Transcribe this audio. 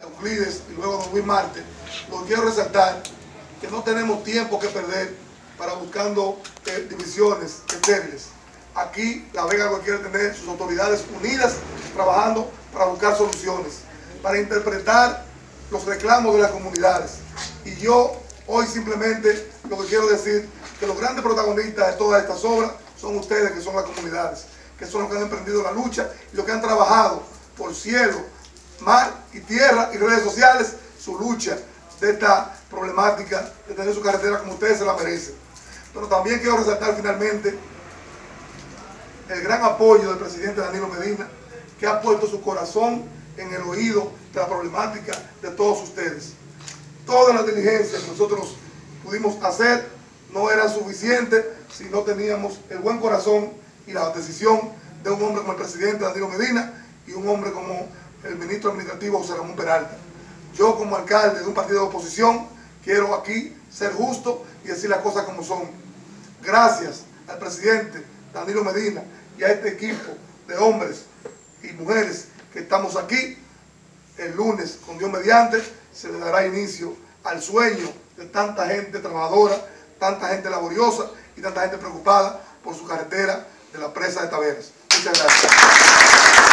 Euclides y luego Don Luis Marte, lo que quiero resaltar que no tenemos tiempo que perder para buscando divisiones estériles. Aquí La Vega lo que quiere tener sus autoridades unidas, trabajando para buscar soluciones, para interpretar los reclamos de las comunidades. Y yo hoy simplemente lo que quiero decir que los grandes protagonistas de todas estas obras son ustedes, que son las comunidades, que son los que han emprendido la lucha y los que han trabajado por cielo, mar y tierra y redes sociales su lucha de esta problemática de tener su carretera como ustedes se la merecen. Pero también quiero resaltar finalmente el gran apoyo del presidente Danilo Medina, que ha puesto su corazón en el oído de la problemática de todos ustedes. Todas las diligencias que nosotros pudimos hacer no eran suficientes si no teníamos el buen corazón y la decisión de un hombre como el presidente Danilo Medina y un hombre como el ministro administrativo José Ramón Peralta. Yo, como alcalde de un partido de oposición, quiero aquí ser justo y decir las cosas como son. Gracias al presidente Danilo Medina y a este equipo de hombres y mujeres que estamos aquí, el lunes, con Dios mediante, se le dará inicio al sueño de tanta gente trabajadora, tanta gente laboriosa y tanta gente preocupada por su carretera de la presa de Taveras. Muchas gracias.